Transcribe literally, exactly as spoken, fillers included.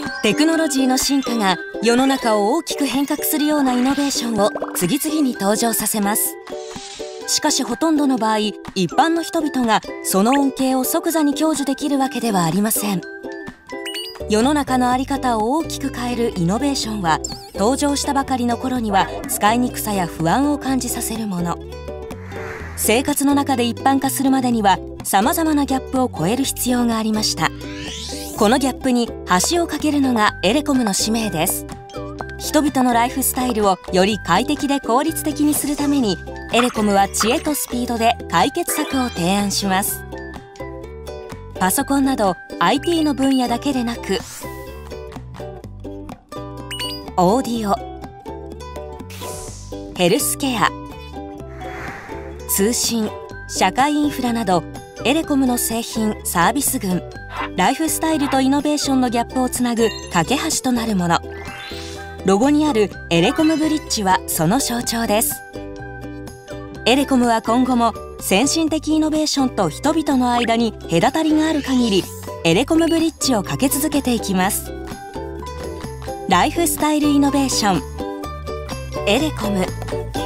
テクノロジーの進化が世の中を大きく変革するようなイノベーションを次々に登場させます。しかしほとんどの場合、一般の人々がその恩恵を即座に享受できるわけではありません。世の中の在り方を大きく変えるイノベーションは、登場したばかりの頃には使いにくさや不安を感じさせるもの。生活の中で一般化するまでには様々なギャップを超える必要がありました。このギャップに橋を架けるのがエレコムの使命です。人々のライフスタイルをより快適で効率的にするために、エレコムは知恵とスピードで解決策を提案します。パソコンなど アイティー の分野だけでなく、オーディオ、ヘルスケア、通信、社会インフラなど、エレコムの製品・サービス群、ライフスタイルとイノベーションのギャップをつなぐ架け橋となるもの。ロゴにあるエレコムブリッジはその象徴です。エレコムは今後も先進的イノベーションと人々の間に隔たりがある限り、エレコムブリッジを架け続けていきます。ライフスタイルイノベーション、エレコム。